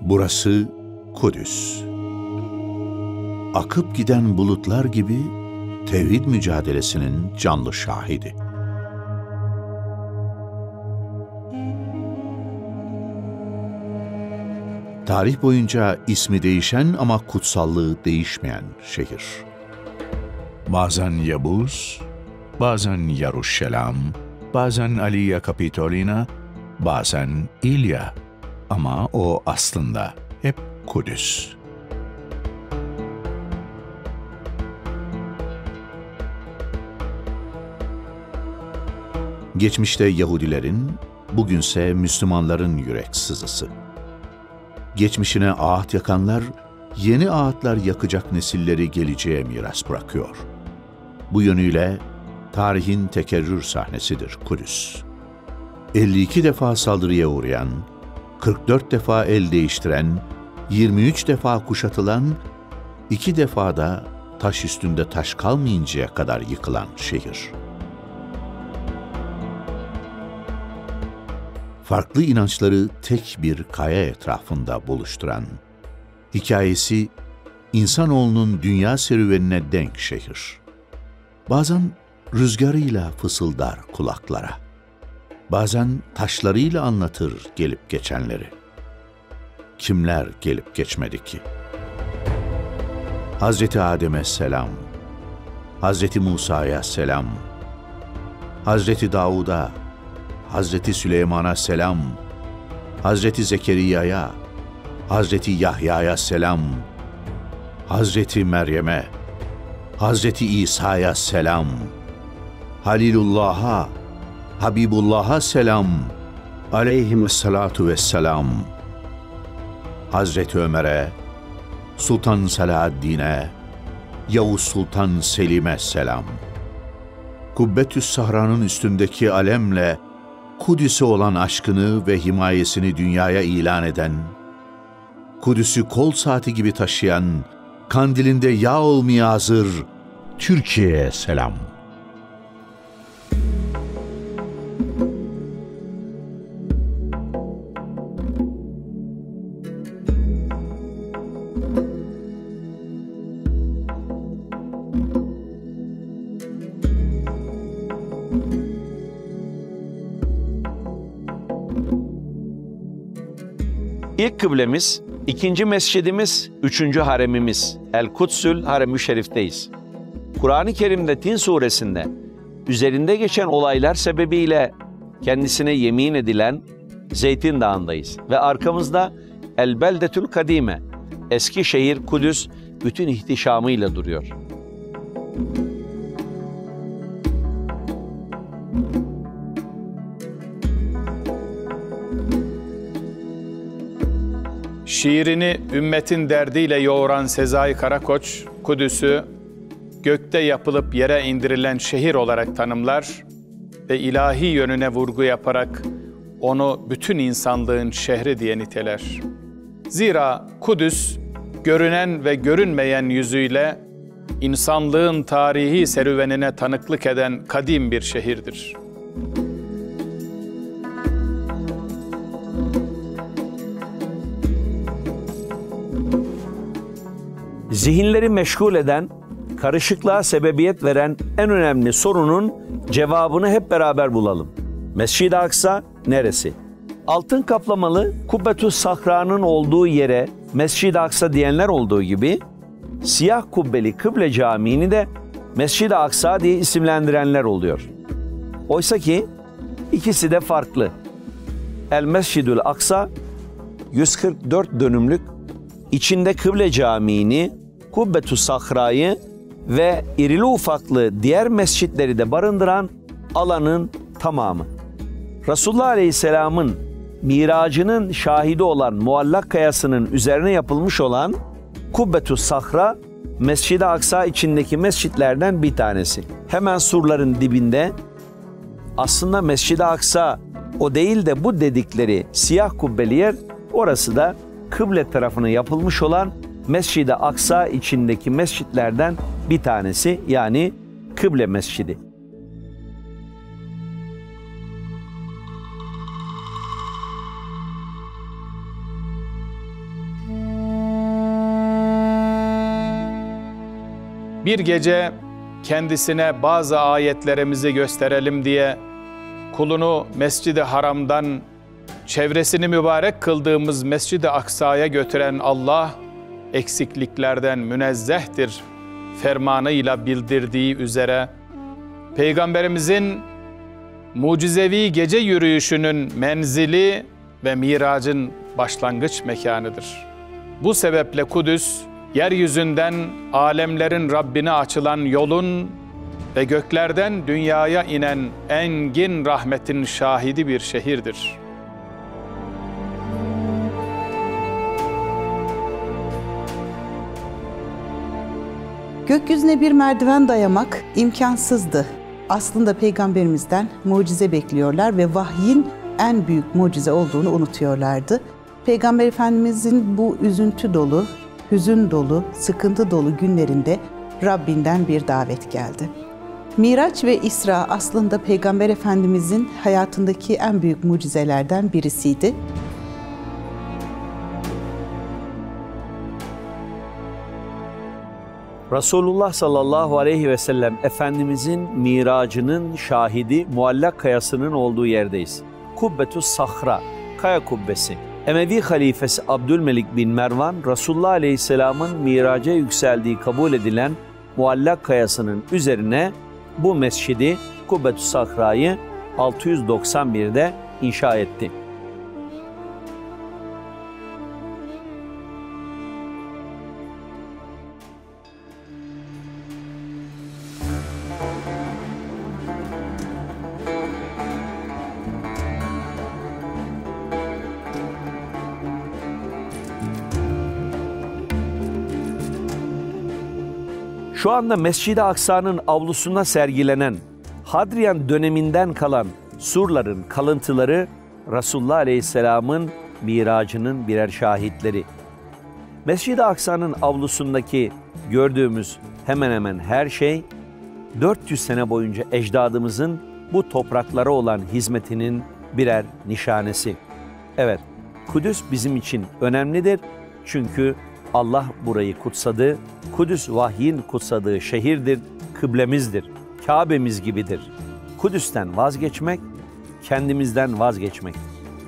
Burası Kudüs. Akıp giden bulutlar gibi tevhid mücadelesinin canlı şahidi. Tarih boyunca ismi değişen ama kutsallığı değişmeyen şehir. Bazen Yabuz, bazen Yaruşşelam, bazen Aliya Kapitolina, bazen İlya. Ama o aslında hep Kudüs. Geçmişte Yahudilerin, bugünse Müslümanların yürek sızısı. Geçmişine ağıt yakanlar, yeni ağıtlar yakacak nesilleri geleceğe miras bırakıyor. Bu yönüyle tarihin tekerrür sahnesidir Kudüs. 52 defa saldırıya uğrayan, 44 defa el değiştiren, 23 defa kuşatılan, 2 defa da taş üstünde taş kalmayıncaya kadar yıkılan şehir. Farklı inançları tek bir kaya etrafında buluşturan, hikayesi insanoğlunun dünya serüvenine denk şehir. Bazen rüzgarıyla fısıldar kulaklara, bazen taşlarıyla anlatır gelip geçenleri. Kimler gelip geçmedi ki? Hazreti Adem'e selam, Hazreti Musa'ya selam, Hazreti Davud'a, Hazreti Süleyman'a selam, Hazreti Zekeriya'ya, Hazreti Yahya'ya selam, Hazreti Meryem'e, Hazreti İsa'ya selam, Halilullah'a, Habibullah'a selam, aleyhissalatu vesselam, Hazreti Ömer'e, Sultan Selahaddin'e, Yavuz Sultan Selim'e selam. Kubbetü's Sahra'nın üstündeki alemle Kudüs'e olan aşkını ve himayesini dünyaya ilan eden, Kudüs'ü kol saati gibi taşıyan, kandilinde yağ olmaya hazır Türkiye'ye selam. İlk kıblemiz, ikinci mescidimiz, üçüncü haremimiz, El-Kudsül Harem-i Şerif'teyiz. Kur'an-ı Kerim'de Tin suresinde üzerinde geçen olaylar sebebiyle kendisine yemin edilen Zeytin Dağı'ndayız. Ve arkamızda El-Beldetül Kadime, eski şehir Kudüs bütün ihtişamıyla duruyor. Şiirini ümmetin derdiyle yoğuran Sezai Karakoç, Kudüs'ü gökte yapılıp yere indirilen şehir olarak tanımlar ve ilahi yönüne vurgu yaparak onu bütün insanlığın şehri diye niteler. Zira Kudüs, görünen ve görünmeyen yüzüyle insanlığın tarihi serüvenine tanıklık eden kadim bir şehirdir. Zihinleri meşgul eden, karışıklığa sebebiyet veren en önemli sorunun cevabını hep beraber bulalım. Mescid-i Aksa neresi? Altın kaplamalı Kubbetü's Sahra'nın olduğu yere Mescid-i Aksa diyenler olduğu gibi, siyah kubbeli Kıble Camii'ni de Mescid-i Aksa diye isimlendirenler oluyor. Oysa ki ikisi de farklı. El Mescidül Aksa 144 dönümlük, içinde Kıble Camii'ni, Kubbetü's Sahra'yı ve irili ufaklı diğer mescitleri de barındıran alanın tamamı. Resulullah Aleyhisselam'ın miracının şahidi olan Muallak Kayası'nın üzerine yapılmış olan Kubbetü's Sahra, Mescid-i Aksa içindeki mescitlerden bir tanesi. Hemen surların dibinde, aslında Mescid-i Aksa o değil de bu dedikleri siyah kubbeli yer, orası da kıble tarafına yapılmış olan Mescid-i Aksa içindeki mescitlerden bir tanesi, yani Kıble Mescidi. bir gece kendisine bazı ayetlerimizi gösterelim diye kulunu Mescid-i Haram'dan çevresini mübarek kıldığımız Mescid-i Aksa'ya götüren Allah eksikliklerden münezzehtir fermanıyla bildirdiği üzere Peygamberimizin mucizevi gece yürüyüşünün menzili ve miracın başlangıç mekanıdır. Bu sebeple Kudüs, yeryüzünden alemlerin Rabbine açılan yolun ve göklerden dünyaya inen engin rahmetin şahidi bir şehirdir. Gökyüzüne bir merdiven dayamak imkansızdı. Aslında Peygamberimizden mucize bekliyorlar ve vahyin en büyük mucize olduğunu unutuyorlardı. Peygamber Efendimizin bu üzüntü dolu, hüzün dolu, sıkıntı dolu günlerinde Rabbinden bir davet geldi. Miraç ve İsra aslında Peygamber Efendimizin hayatındaki en büyük mucizelerden birisiydi. Resulullah sallallahu aleyhi ve sellem Efendimizin miracının şahidi Muallak Kayası'nın olduğu yerdeyiz. Kubbetus Sahra, Kaya Kubbesi. Emevi halifesi Abdülmelik bin Mervan, Resulullah aleyhisselamın miraca yükseldiği kabul edilen Muallak Kayası'nın üzerine bu mescidi Kubbetus Sahra'yı 691'de inşa etti. Şu anda Mescid-i Aksa'nın avlusunda sergilenen Hadrian döneminden kalan surların kalıntıları Resulullah Aleyhisselam'ın miracının birer şahitleri. Mescid-i Aksa'nın avlusundaki gördüğümüz hemen hemen her şey 400 sene boyunca ecdadımızın bu topraklara olan hizmetinin birer nişanesi. Evet, Kudüs bizim için önemlidir çünkü Allah burayı kutsadı. Kudüs vahyin kutsadığı şehirdir, kıblemizdir, Kabe'miz gibidir. Kudüs'ten vazgeçmek, kendimizden vazgeçmek.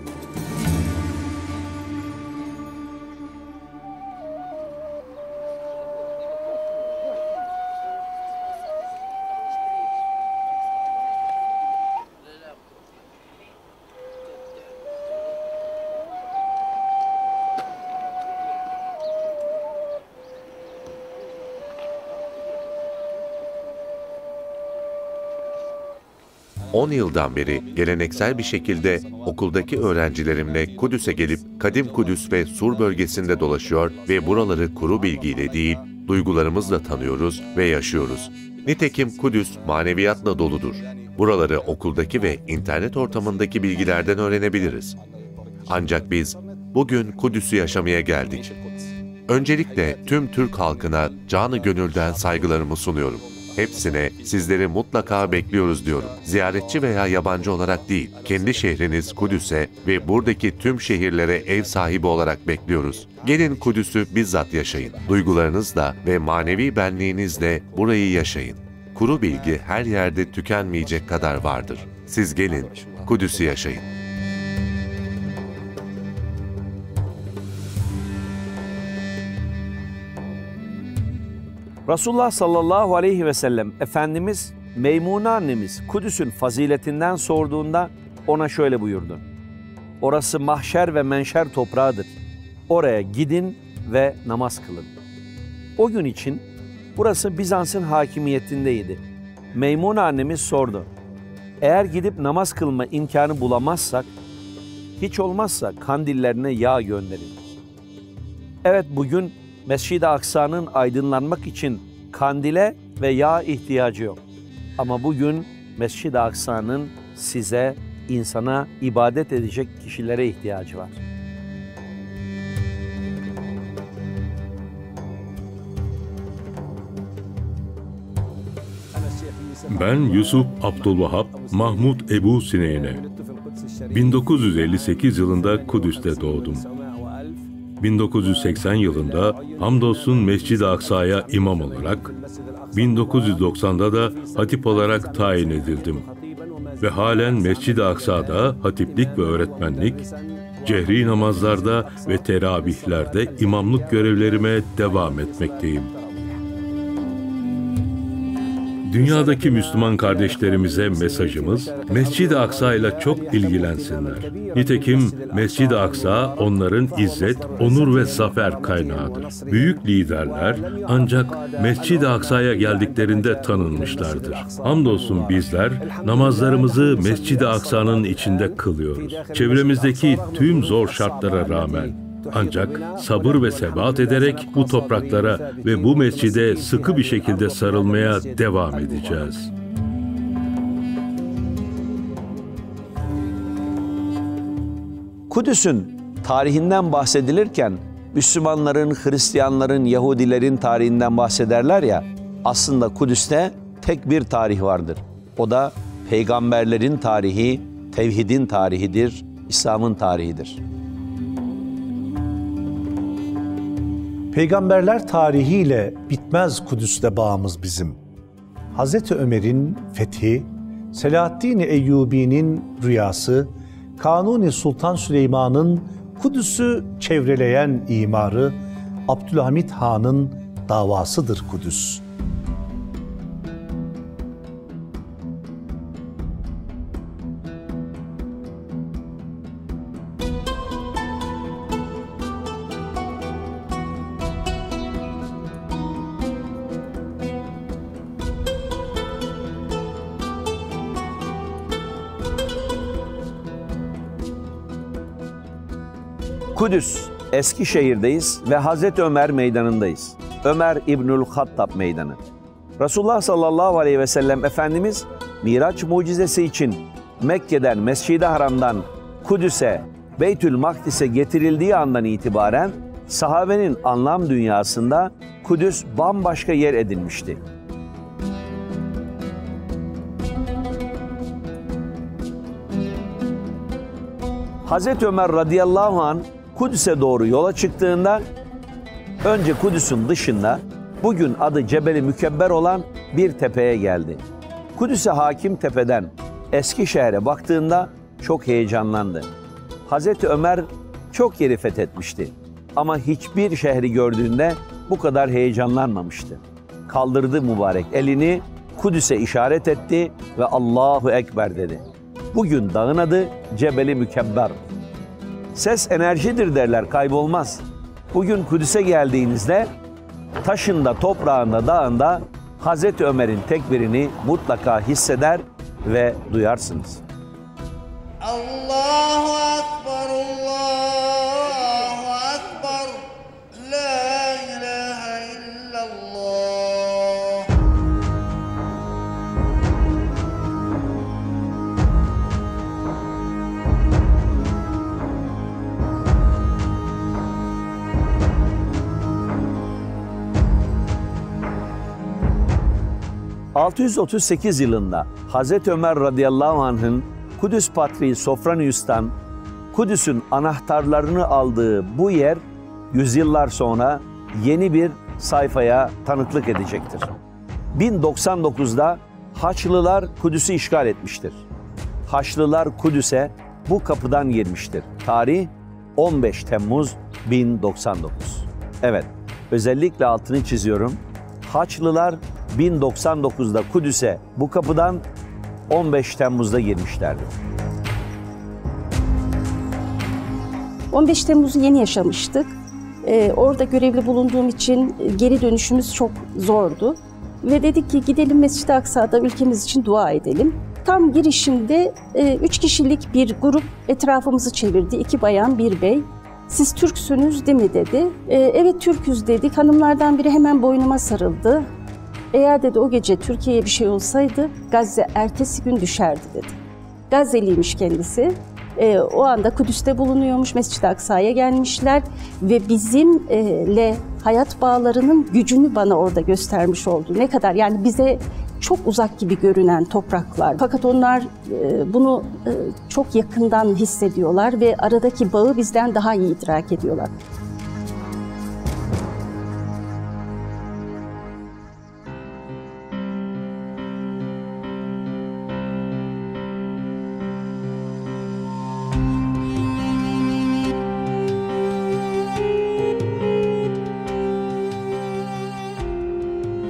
On yıldan beri geleneksel bir şekilde okuldaki öğrencilerimle Kudüs'e gelip Kadim Kudüs ve Sur bölgesinde dolaşıyor ve buraları kuru bilgiyle değil, duygularımızla tanıyoruz ve yaşıyoruz. Nitekim Kudüs maneviyatla doludur. Buraları okuldaki ve internet ortamındaki bilgilerden öğrenebiliriz. Ancak biz bugün Kudüs'ü yaşamaya geldik. Öncelikle tüm Türk halkına canı gönülden saygılarımı sunuyorum. Hepsine sizleri mutlaka bekliyoruz diyorum. Ziyaretçi veya yabancı olarak değil, kendi şehriniz Kudüs'e ve buradaki tüm şehirlere ev sahibi olarak bekliyoruz. Gelin Kudüs'ü bizzat yaşayın. Duygularınızla ve manevi benliğinizle burayı yaşayın. Kuru bilgi her yerde tükenmeyecek kadar vardır. Siz gelin, Kudüs'ü yaşayın. Resulullah sallallahu aleyhi ve sellem Efendimiz Meymune annemiz Kudüs'ün faziletinden sorduğunda ona şöyle buyurdu. Orası mahşer ve menşer toprağıdır. Oraya gidin ve namaz kılın. O gün için burası Bizans'ın hakimiyetindeydi. Meymune annemiz sordu. Eğer gidip namaz kılma imkanı bulamazsak, hiç olmazsa kandillerine yağ gönderin. Evet, bugün Mescid-i Aksa'nın aydınlanmak için kandile ve yağ ihtiyacı yok. Ama bugün Mescid-i Aksa'nın size, insana ibadet edecek kişilere ihtiyacı var. Ben Yusuf Abdülvahap Mahmud Ebu Sineyne. 1958 yılında Kudüs'te doğdum. 1980 yılında hamdolsun Mescid-i Aksa'ya imam olarak, 1990'da da hatip olarak tayin edildim. Ve halen Mescid-i Aksa'da hatiplik ve öğretmenlik, cehri namazlarda ve teravihlerde imamlık görevlerime devam etmekteyim. Dünyadaki Müslüman kardeşlerimize mesajımız, Mescid-i Aksa ile çok ilgilensinler. Nitekim Mescid-i Aksa onların izzet, onur ve zafer kaynağıdır. Büyük liderler ancak Mescid-i Aksa'ya geldiklerinde tanınmışlardır. Hamdolsun bizler namazlarımızı Mescid-i Aksa'nın içinde kılıyoruz. Çevremizdeki tüm zor şartlara rağmen. Ancak sabır ve sebat ederek bu topraklara ve bu mescide sıkı bir şekilde sarılmaya devam edeceğiz. Kudüs'ün tarihinden bahsedilirken Müslümanların, Hristiyanların, Yahudilerin tarihinden bahsederler ya, aslında Kudüs'te tek bir tarih vardır. O da peygamberlerin tarihi, tevhidin tarihidir, İslam'ın tarihidir. Peygamberler tarihiyle bitmez Kudüs'te bağımız bizim. Hazreti Ömer'in fethi, Selahaddin Eyyubi'nin rüyası, Kanuni Sultan Süleyman'ın Kudüs'ü çevreleyen imarı, Abdülhamit Han'ın davasıdır Kudüs. Kudüs, Eskişehir'deyiz ve Hazreti Ömer Meydanı'ndayız. Ömer İbnül Hattab Meydanı. Resulullah sallallahu aleyhi ve sellem Efendimiz Miraç mucizesi için Mekke'den, Mescid-i Haram'dan Kudüs'e, Beytül Makdis'e getirildiği andan itibaren sahabenin anlam dünyasında Kudüs bambaşka yer edinmişti. Hazreti Ömer radıyallahu anh Kudüs'e doğru yola çıktığında önce Kudüs'ün dışında bugün adı Cebel-i Mükebber olan bir tepeye geldi. Kudüs'e hakim tepeden Eskişehir'e baktığında çok heyecanlandı. Hazreti Ömer çok yeri fethetmişti ama hiçbir şehri gördüğünde bu kadar heyecanlanmamıştı. Kaldırdı mübarek elini, Kudüs'e işaret etti ve Allahu Ekber dedi. Bugün dağın adı Cebel-i Mükebber. Ses enerjidir derler, kaybolmaz. Bugün Kudüs'e geldiğinizde taşında, toprağında, dağında Hazreti Ömer'in tekbirini mutlaka hisseder ve duyarsınız. Allahu Ekber, Allahu Ekber, La ilahe illallah. ...638 yılında Hazreti Ömer radıyallahu anh'ın Kudüs Patriği Sofronius'tan Kudüs'ün anahtarlarını aldığı bu yer yüzyıllar sonra yeni bir sayfaya tanıklık edecektir. 1099'da Haçlılar Kudüs'ü işgal etmiştir. Haçlılar Kudüs'e bu kapıdan girmiştir. Tarih 15 Temmuz 1099. Evet, özellikle altını çiziyorum. Haçlılar 1099'da Kudüs'e bu kapıdan 15 Temmuz'da girmişlerdi. 15 Temmuz'u yeni yaşamıştık. Orada görevli bulunduğum için geri dönüşümüz çok zordu. Ve dedik ki gidelim Mescid-i Aksa'da ülkemiz için dua edelim. Tam girişinde 3 kişilik bir grup etrafımızı çevirdi. 2 bayan, 1 bey. Siz Türksünüz değil mi dedi. Evet Türküz dedik. Hanımlardan biri hemen boynuma sarıldı. Eğer dedi o gece Türkiye'ye bir şey olsaydı Gazze ertesi gün düşerdi dedi. Gazze'liymiş kendisi. O anda Kudüs'te bulunuyormuş, Mescid-i Aksa'ya gelmişler ve bizimle hayat bağlarının gücünü bana orada göstermiş oldu. Ne kadar yani bize çok uzak gibi görünen topraklar. Fakat onlar bunu çok yakından hissediyorlar ve aradaki bağı bizden daha iyi idrak ediyorlar.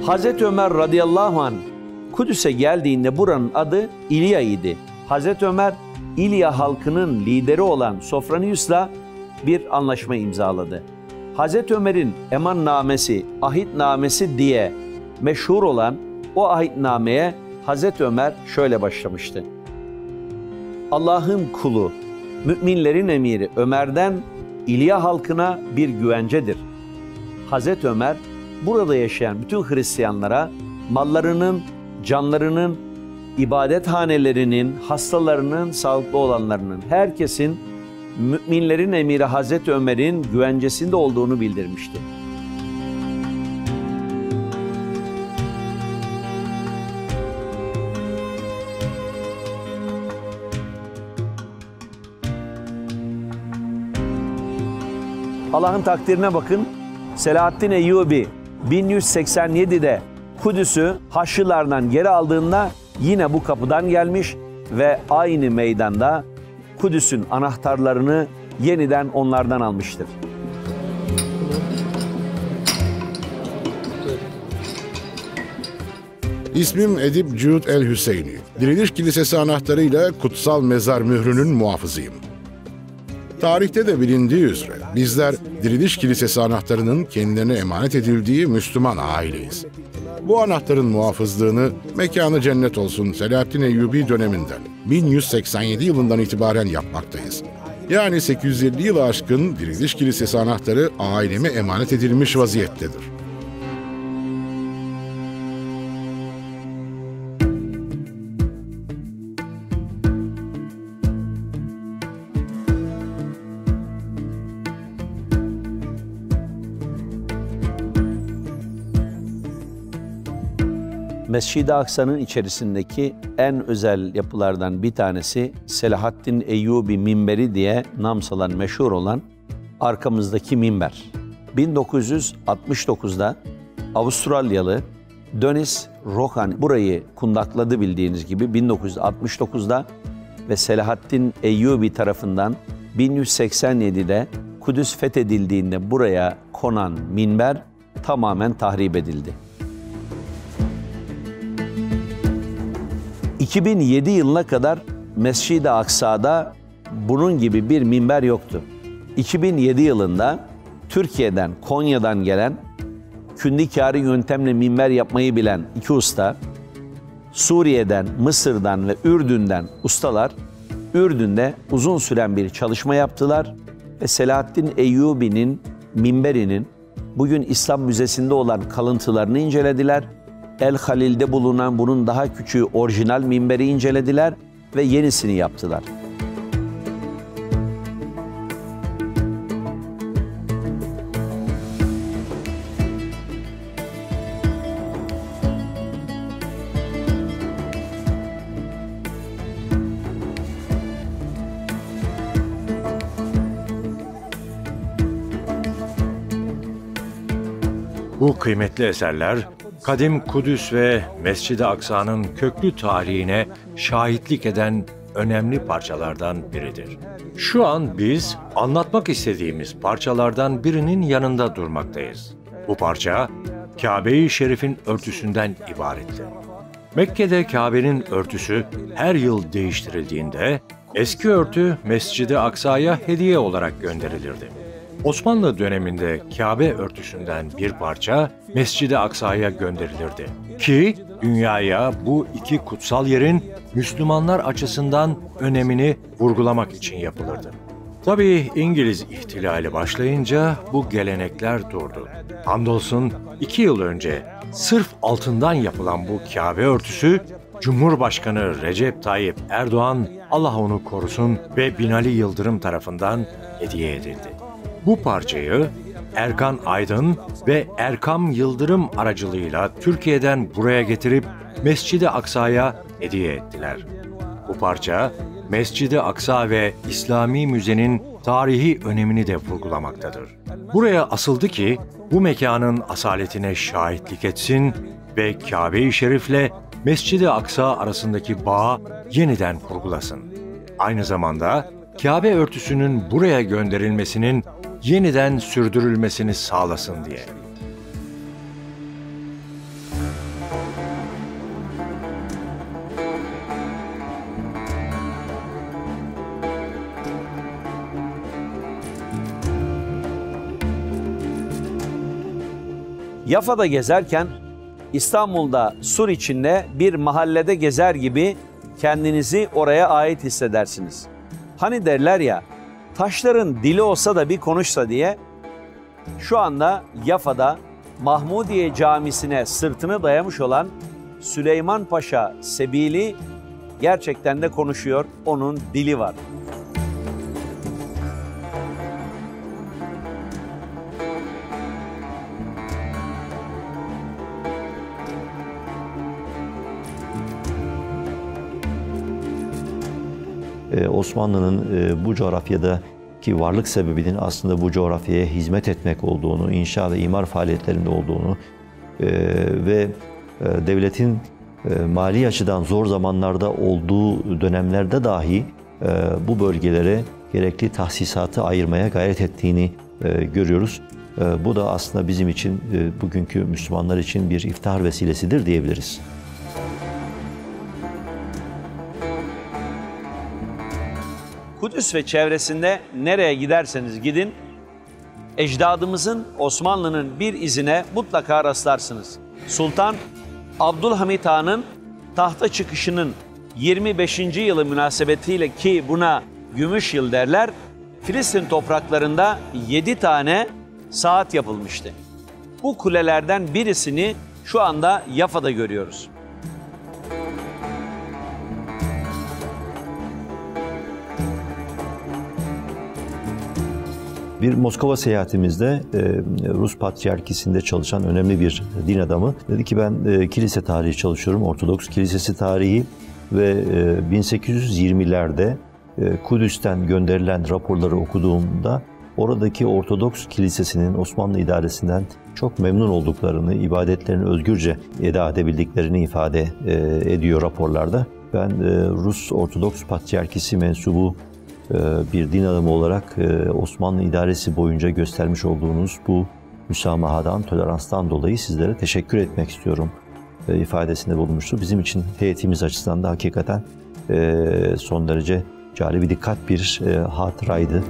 Hazreti Ömer radıyallahu anh Kudüs'e geldiğinde buranın adı İlya idi. Hazreti Ömer, İlya halkının lideri olan Sofronius'la bir anlaşma imzaladı. Hazreti Ömer'in emannamesi, ahitnamesi diye meşhur olan o ahitnameye Hazreti Ömer şöyle başlamıştı. Allah'ın kulu, müminlerin emiri Ömer'den İlya halkına bir güvencedir. Hazreti Ömer, burada yaşayan bütün Hristiyanlara mallarının, canlarının, ibadethanelerinin, hastalarının, sağlıklı olanlarının, herkesin müminlerin emiri Hazreti Ömer'in güvencesinde olduğunu bildirmişti. Allah'ın takdirine bakın, Selahaddin Eyyubi 1187'de Kudüs'ü Haçlılardan geri aldığında yine bu kapıdan gelmiş ve aynı meydanda Kudüs'ün anahtarlarını yeniden onlardan almıştır. İsmim Edip Cud el-Hüseyni. Diriliş Kilisesi anahtarıyla kutsal mezar mührünün muhafızıyım. Tarihte de bilindiği üzere bizler Diriliş Kilisesi anahtarının kendilerine emanet edildiği Müslüman aileyiz. Bu anahtarın muhafızlığını mekanı cennet olsun Selahaddin Eyyubi döneminden 1187 yılından itibaren yapmaktayız. Yani 850 yılı aşkın Diriliş Kilisesi anahtarı aileme emanet edilmiş vaziyettedir. Mescid-i Aksa'nın içerisindeki en özel yapılardan bir tanesi Selahaddin Eyyubi minberi diye nam salan meşhur olan arkamızdaki minber. 1969'da Avustralyalı Dennis Rohan burayı kundakladı bildiğiniz gibi 1969'da ve Selahaddin Eyyubi tarafından 1187'de Kudüs fethedildiğinde buraya konan minber tamamen tahrip edildi. 2007 yılına kadar Mescid-i Aksa'da bunun gibi bir minber yoktu. 2007 yılında Türkiye'den, Konya'dan gelen kündikâri yöntemle minber yapmayı bilen iki usta, Suriye'den, Mısır'dan ve Ürdün'den ustalar, Ürdün'de uzun süren bir çalışma yaptılar ve Selahaddin Eyyubi'nin minberinin bugün İslam Müzesi'nde olan kalıntılarını incelediler. El Halil'de bulunan bunun daha küçüğü orijinal minberi incelediler ve yenisini yaptılar. Bu kıymetli eserler, kadim Kudüs ve Mescid-i Aksa'nın köklü tarihine şahitlik eden önemli parçalardan biridir. Şu an biz anlatmak istediğimiz parçalardan birinin yanında durmaktayız. Bu parça, Kabe-i Şerif'in örtüsünden ibarettir. Mekke'de Kabe'nin örtüsü her yıl değiştirildiğinde eski örtü Mescid-i Aksa'ya hediye olarak gönderilirdi. Osmanlı döneminde Kabe örtüsünden bir parça Mescid-i Aksa'ya gönderilirdi. Ki dünyaya bu iki kutsal yerin Müslümanlar açısından önemini vurgulamak için yapılırdı. Tabii İngiliz ihtilali başlayınca bu gelenekler durdu. Hamdolsun 2 yıl önce sırf altından yapılan bu Kabe örtüsü Cumhurbaşkanı Recep Tayyip Erdoğan, Allah onu korusun, ve Binali Yıldırım tarafından hediye edildi. Bu parçayı Erkan Aydın ve Erkam Yıldırım aracılığıyla Türkiye'den buraya getirip Mescid-i Aksa'ya hediye ettiler. Bu parça Mescid-i Aksa ve İslami Müze'nin tarihi önemini de vurgulamaktadır. Buraya asıldı ki bu mekanın asaletine şahitlik etsin ve Kabe-i Şerif'le Mescid-i Aksa arasındaki bağı yeniden vurgulasın. Aynı zamanda Kabe örtüsünün buraya gönderilmesinin yeniden sürdürülmesini sağlasın diye. Yafa'da gezerken İstanbul'da sur içinde bir mahallede gezer gibi kendinizi oraya ait hissedersiniz. Hani derler ya, taşların dili olsa da bir konuşsa diye, şu anda Yafa'da Mahmudiye Camisi'ne sırtını dayamış olan Süleyman Paşa Sebili gerçekten de konuşuyor, onun dili var. Osmanlı'nın bu coğrafyadaki varlık sebebinin aslında bu coğrafyaya hizmet etmek olduğunu, inşa ve imar faaliyetlerinde olduğunu ve devletin mali açıdan zor zamanlarda olduğu dönemlerde dahi bu bölgelere gerekli tahsisatı ayırmaya gayret ettiğini görüyoruz. Bu da aslında bizim için, bugünkü Müslümanlar için bir iftihar vesilesidir diyebiliriz. Kudüs ve çevresinde nereye giderseniz gidin, ecdadımızın, Osmanlı'nın bir izine mutlaka rastlarsınız. Sultan Abdülhamit Han'ın tahta çıkışının 25. yılı münasebetiyle, ki buna gümüş yıl derler, Filistin topraklarında 7 tane saat yapılmıştı. Bu kulelerden birisini şu anda Yafa'da görüyoruz. Bir Moskova seyahatimizde Rus Patriarkisi'nde çalışan önemli bir din adamı dedi ki, ben kilise tarihi çalışıyorum, Ortodoks Kilisesi tarihi ve 1820'lerde Kudüs'ten gönderilen raporları okuduğumda oradaki Ortodoks Kilisesi'nin Osmanlı idaresinden çok memnun olduklarını, ibadetlerini özgürce eda edebildiklerini ifade ediyor raporlarda. Ben Rus Ortodoks Patriarkisi mensubu bir din adamı olarak Osmanlı idaresi boyunca göstermiş olduğunuz bu müsamahadan, toleranstan dolayı sizlere teşekkür etmek istiyorum ifadesinde bulunmuştu. Bizim için heyetimiz açısından da hakikaten son derece cari bir dikkat bir hatıraydı.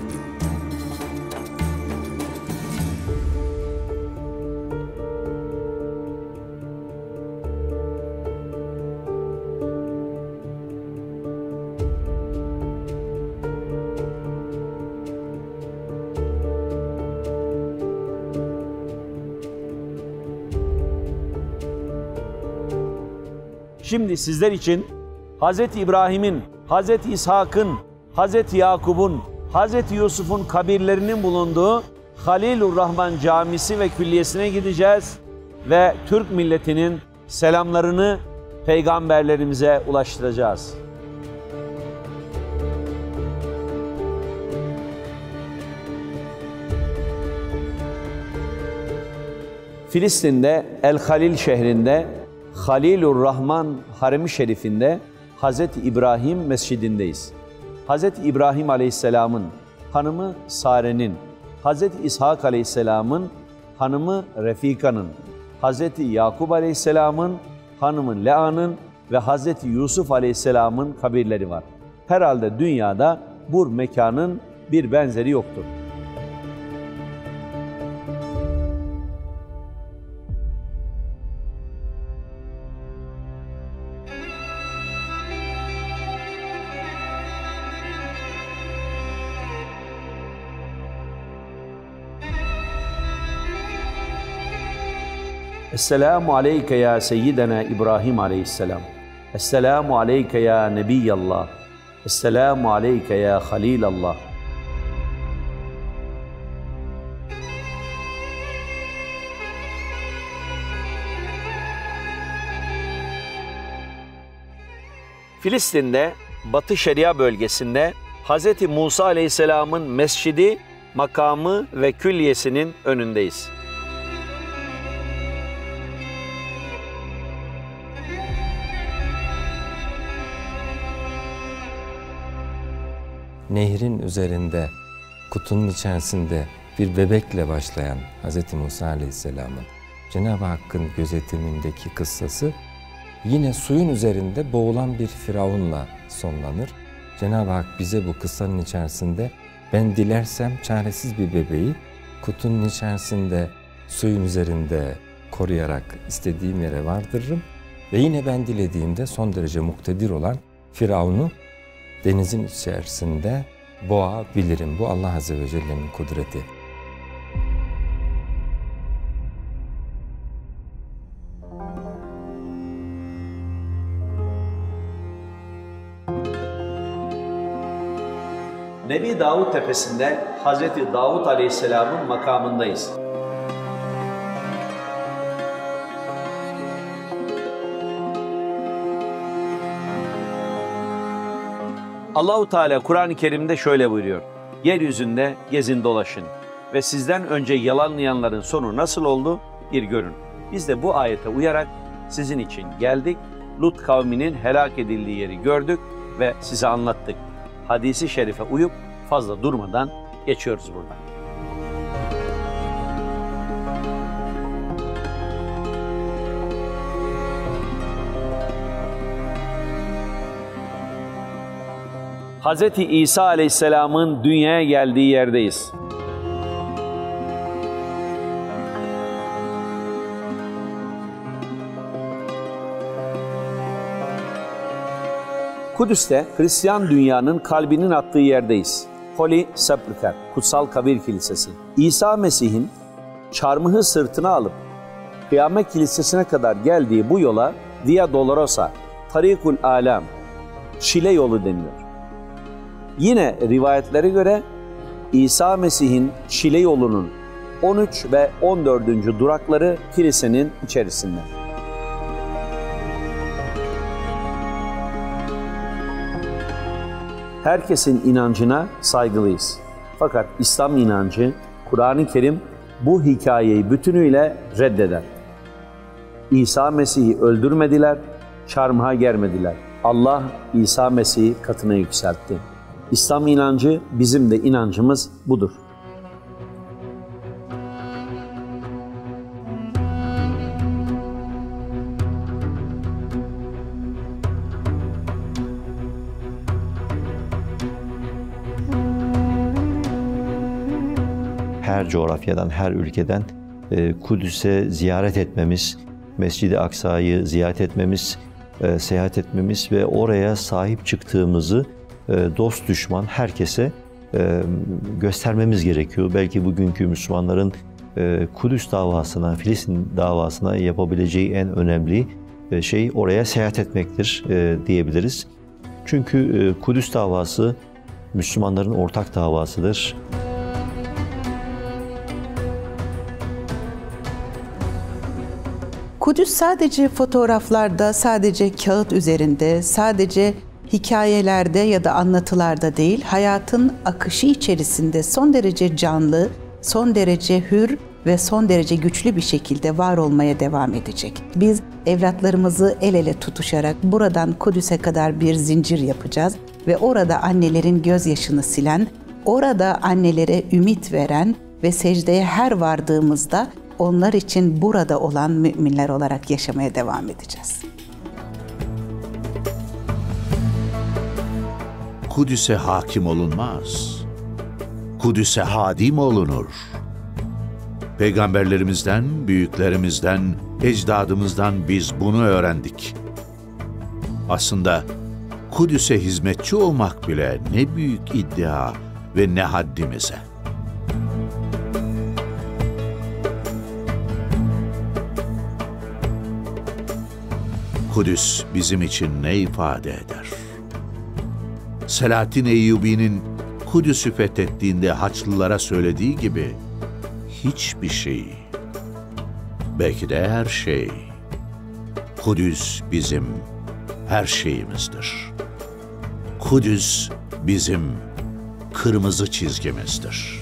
Şimdi sizler için Hz. İbrahim'in, Hz. İshak'ın, Hz. Yakub'un, Hz. Yusuf'un kabirlerinin bulunduğu Halilurrahman Camisi ve Külliyesi'ne gideceğiz ve Türk milletinin selamlarını peygamberlerimize ulaştıracağız. Filistin'de El-Halil şehrinde Halilurrahman Harem-i Şerif'inde Hz. İbrahim Mescidindeyiz. Hz. İbrahim Aleyhisselam'ın hanımı Sare'nin, Hz. İshak Aleyhisselam'ın hanımı Refika'nın, Hz. Yakub Aleyhisselam'ın hanımı Lea'nın ve Hz. Yusuf Aleyhisselam'ın kabirleri var. Herhalde dünyada bu mekanın bir benzeri yoktur. Esselamu aleyke ya seyyidena İbrahim aleyhisselam. Esselamu aleyke ya Nebiyallah. Esselamu aleyke ya Halilallah. Filistin'de Batı Şeria bölgesinde Hz. Musa Aleyhisselam'ın mescidi, makamı ve külliyesinin önündeyiz. Nehrin üzerinde, kutunun içerisinde bir bebekle başlayan Hz. Musa Aleyhisselam'ın Cenab-ı Hakk'ın gözetimindeki kıssası yine suyun üzerinde boğulan bir Firavun'la sonlanır. Cenab-ı Hak bize bu kıssanın içerisinde ben dilersem çaresiz bir bebeği kutunun içerisinde suyun üzerinde koruyarak istediğim yere vardırırım. Ve yine ben dilediğimde son derece muktedir olan Firavun'u denizin içerisinde boğabilirim. Bu Allah Azze ve Celle'nin kudreti. Nebi Davud Tepesi'nde Hazreti Davud Aleyhisselam'ın makamındayız. Allahu Teala Kur'an-ı Kerim'de şöyle buyuruyor. Yeryüzünde gezin dolaşın ve sizden önce yalanlayanların sonu nasıl oldu bir görün. Biz de bu ayete uyarak sizin için geldik. Lut kavminin helak edildiği yeri gördük ve size anlattık. Hadisi şerife uyup fazla durmadan geçiyoruz buradan. Hz. İsa Aleyhisselam'ın dünyaya geldiği yerdeyiz. Kudüs'te Hristiyan dünyanın kalbinin attığı yerdeyiz. Holy Sepulchre, Kutsal Kabir Kilisesi. İsa Mesih'in çarmıhı sırtına alıp Kıyamet Kilisesi'ne kadar geldiği bu yola Via Dolorosa, Tarikul Alam, Çile yolu deniliyor. Yine rivayetlere göre İsa Mesih'in Çile yolunun 13 ve 14. durakları kilisenin içerisinde. Herkesin inancına saygılıyız. Fakat İslam inancı, Kur'an-ı Kerim bu hikayeyi bütünüyle reddeder. İsa Mesih'i öldürmediler, çarmıha germediler. Allah İsa Mesih'i katına yükseltti. İslam inancı, bizim de inancımız budur. Her coğrafyadan, her ülkeden Kudüs'e ziyaret etmemiz, Mescid-i Aksa'yı ziyaret etmemiz, seyahat etmemiz ve oraya sahip çıktığımızı dost düşman herkese göstermemiz gerekiyor. Belki bugünkü Müslümanların Kudüs davasına, Filistin davasına yapabileceği en önemli şey oraya seyahat etmektir diyebiliriz. Çünkü Kudüs davası Müslümanların ortak davasıdır. Kudüs sadece fotoğraflarda, sadece kağıt üzerinde, sadece hikayelerde ya da anlatılarda değil, hayatın akışı içerisinde son derece canlı, son derece hür ve son derece güçlü bir şekilde var olmaya devam edecek. Biz evlatlarımızı el ele tutuşarak buradan Kudüs'e kadar bir zincir yapacağız ve orada annelerin gözyaşını silen, orada annelere ümit veren ve secdeye her vardığımızda onlar için burada olan müminler olarak yaşamaya devam edeceğiz. Kudüs'e hakim olunmaz. Kudüs'e hadim olunur. Peygamberlerimizden, büyüklerimizden, ecdadımızdan biz bunu öğrendik. Aslında Kudüs'e hizmetçi olmak bile ne büyük iddia ve ne haddimize. Kudüs bizim için ne ifade eder? Selahaddin Eyyubi'nin Kudüs'ü fethettiğinde Haçlılara söylediği gibi hiçbir şey, belki de her şey, Kudüs bizim her şeyimizdir. Kudüs bizim kırmızı çizgimizdir.